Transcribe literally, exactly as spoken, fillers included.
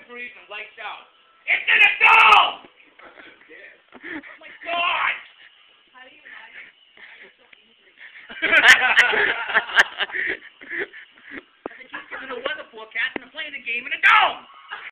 degrees and lights out. It's in a dome! Oh my God! How do you hide? I'm so angry. The teacher's in a weather forecast and they're playing a game in a